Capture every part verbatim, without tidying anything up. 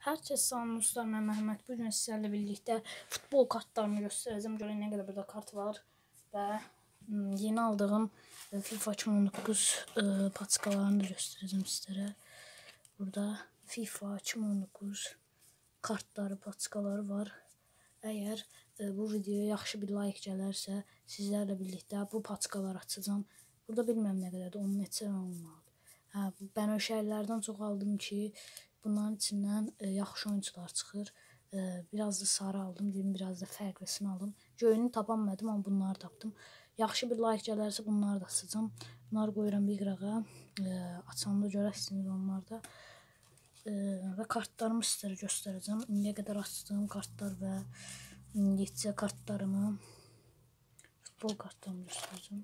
Hər kəs salam dostlar, mən Məhəmməd. Bu gün sizlərlə birlikdə futbol kartlarını göstərəcəm. Görün nə qədər burada kart var və yeni aldığım FIFA iki min on doqquz patskalarını da göstərəcəm sizlərə. Burada FIFA iki min on doqquz kartları, patskaları var. Əgər bu videoya yaxşı bir like gələrsə, sizlərlə birlikdə bu patskaları açacağam. Burada bilməm nə qədərdir, onun neçə olmalıdır. Hə, bənövşəlilərdən çox aldım ki, bunların içindən e, yaxşı oyuncular çıxır. E, biraz da sarı aldım, dedim biraz da fərqlisini aldım. Göyünü tapamadım, amma bunları tapdım. Yaxşı bir like gələrsə bunları da açacağım. Bunları qoyuram bir qırağa. E, açanda görərsiniz onlarda. E, və kartlarımı sizlərə göstərəcəm. İndiyə qədər açdığım kartlar və indicə kartlarımı, futbol kartlarımı göstərəcəm.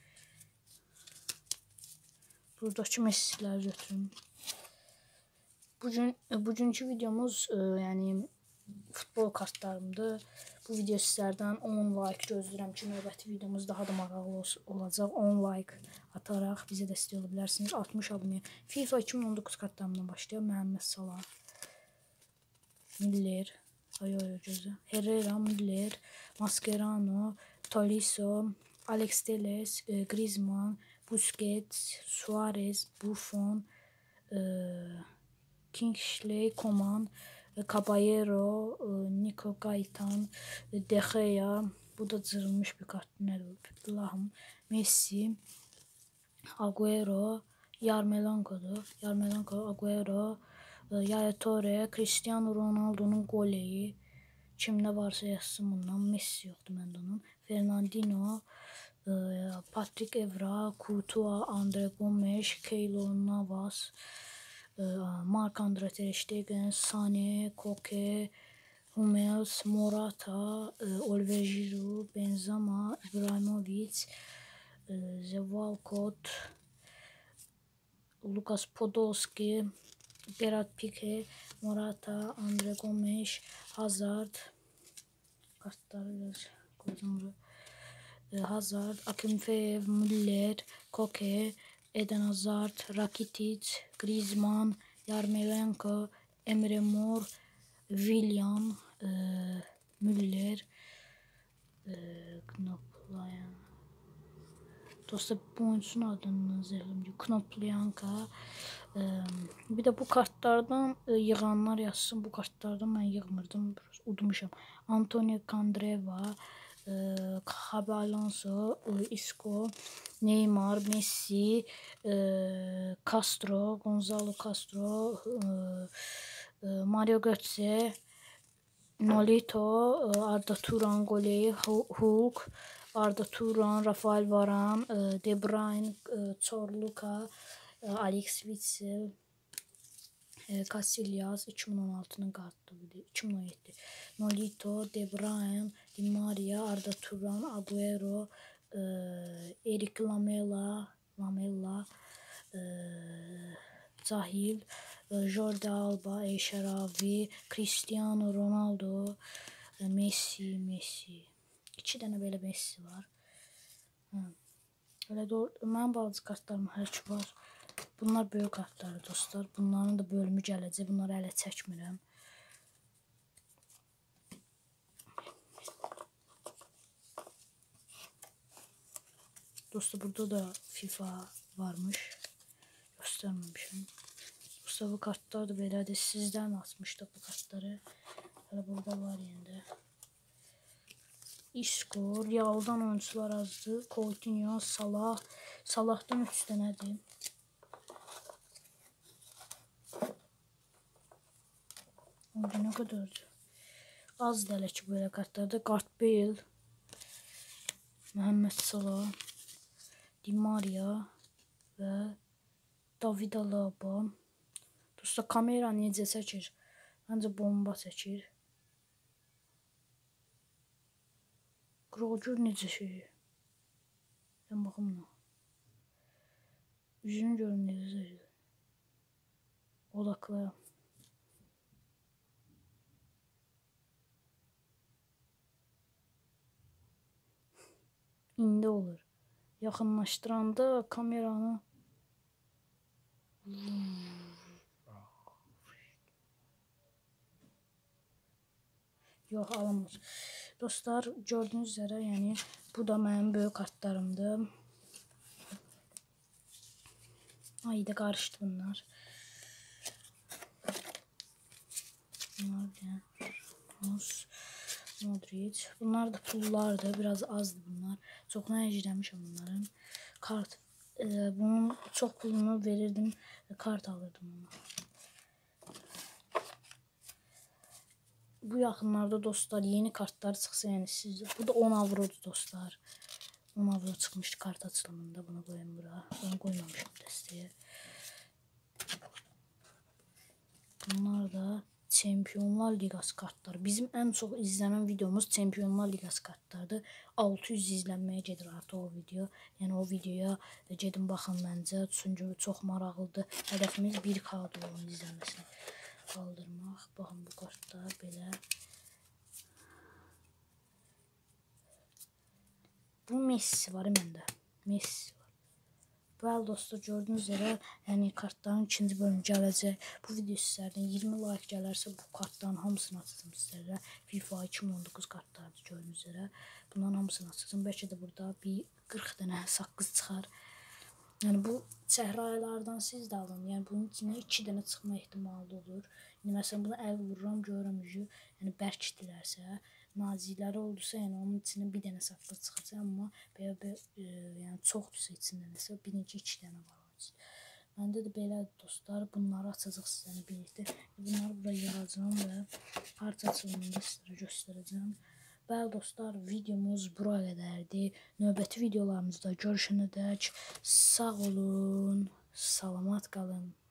Buradakı Messi'ləri götürün. Bugün, bugünkü videomuz e, yani futbol kartlarımdır. Bu video sizlerden on like gözləyirəm ki, növbəti videomuz daha da maraqlı olacaq. on like ataraq bizi dəstək ola bilərsiniz. altmış abunə. FIFA iki min on doqquz kartlarımdan başlayalım. Məhəmməd Salah, Müller, ay ay gözü, Herrera, Müller, Mascherano, Tolisso, Alex Telles, e, Griezmann, Busquets, Suarez, Buffon, e, Kingsley Coman, Caballero, Nico Gaitan, De Gea, bu da cırılmış bir kart, nədir? Lahım, Messi, Agüero, Yarmolenko'dur. Yarmolenko, Agüero, Yaya Toure, Cristiano Ronaldo'nun goleyi. Kimdə varsa yazsın bundan. Messi yoxdur məndə onun. Fernandinho, Patrick Evra, Courtois, Andre Gomes, Keylor Navas, Marc-Andre ter Stegen, Sané, Koke, Hummels, Morata, Oliver Giroud, Benzema, İbrahimovic, Walcott, Lucas Podolski, Gerard Pique, Morata, Andre Gomes, Hazard, kartları biraz koydum buraya. Hazard, Akinfeev, Müller, Koke, Eden Hazard, Rakitic, Griezmann, Yarmolenko, Emre Mor, Willian, e, Müller, e, Knoplayan. Dostlar bu oyuncunun adını zəhlim. Knoplayanka. E, bir de bu kartlardan e, yığanlar yazsın. Bu kartlardan mən yığmırdım. Udmuşam. Antonio Candreva, Xabi Alonso, Isco, Neymar, Messi, Castro, Gonzalo Castro, Mario Götze, Nolito, Arda Turan goleyi, Hulk, Arda Turan, Rafael Varane, De Bruyne, Çorluka, Alex Witsel, Casillas, iki min on altının kartı, iki min on yeddi. Nolito, De Bruyne, Di Maria, Arda Turan, Agüero, e, Eric Lamela, Lamela, e, Zahil, e, Jordi Alba, El Shaarawy, Cristiano Ronaldo, e, Messi, Messi. İki dənə belə Messi var. Hı. Öyle doğru. Mənim bazı kartlarım hər ki var. Bunlar böyük kartları dostlar. Bunların da bölümü gələcək. Bunları hələ çəkmirəm. Dostlar burada da FIFA varmış. Göstermemişim. Dostlar bu kartlar da belədir. Sizdən açmışdı bu kartları. Hələ burada var yerində. Isco, Real'dan oyuncular azdı. Coutinho, Salah. Salah'dan üç dənədir. Orada nə qədərdir? Az dələ ki belə kartlarda. Gareth Bale, Məhəmməd Salah, Di Maria və David Alaba. Dostlar kamera necə çəkir? Məncə bomba çəkir. Qroğcur necə şey? Sən baxım nə? Üzünü görün necə çəkir. Odaqlayam. İndi olur. Yaxınlaşdıranda kameranı Yox, alınmır. Dostlar, gördüyünüz üzere, yəni bu da mənim böyük kartlarımdır. Ay da qarışdı bunlar. Bunlar da Ramos, Modric. Bunlar da pullardır. Biraz azdı bunlar. Çox nəcirləmişəm bunların. Kart. E, bunun çox pulunu verirdim. Kart alırdım ona. Bu yaxınlarda dostlar yeni kartlar çıxsa, yəni siz, bu da on avrodur dostlar. on avro çıxmışdı kart açılımında. Bunu qoyun bura. Bunu qoymamışım dəstəyə. Bunlar da Çempionlar Ligası kartları. Bizim ən çox izlənən videomuz Çempionlar Ligası kartlardır. altı yüz izlənməyə gedir artıq o video. Yəni o videoya gedin baxın məncə. Çünki çox maraqlıdır. Hədəfimiz bir K-dır onun izlənməsini qaldırmaq. Baxın bu kartlar belə. Bu Messi var məndə. Messi var. Bəli dostlar, gördüyünüz üzere yəni kartların ikinci bölümü gələcək. Bu video sizlərdən iyirmi like gələrsə bu kartların hamısını açacağım sizlərə. FIFA iki min on doqquz kartlardır gördüyünüz üzere. Bunların hamısını açacağım. Bəlkə də burada bir qırx dənə saqqız çıxar. Yəni bu çəhraylardan siz də alın. Yəni bunun içində iki dənə çıxma ehtimalı olur. Yəni məsələn bunu əl vururam, görürəm ki, yəni bərkdirlərsə, nazikləri oldusa, yəni onun içində bir dənə saqqız çıxacaq, amma belə bir e, yəni çoxdursa içində nəsə birinci iki dənə var. Məndə də belədir dostlar. Bunları açacaq sizlərlə birlikdə. Bunları buraya yığacağam və parça açılımında sizlərə göstərəcəm. Bəli dostlar, videomuz bura qədərdir. Növbəti videolarımızda görüşənədək sağ olun, salamat qalın.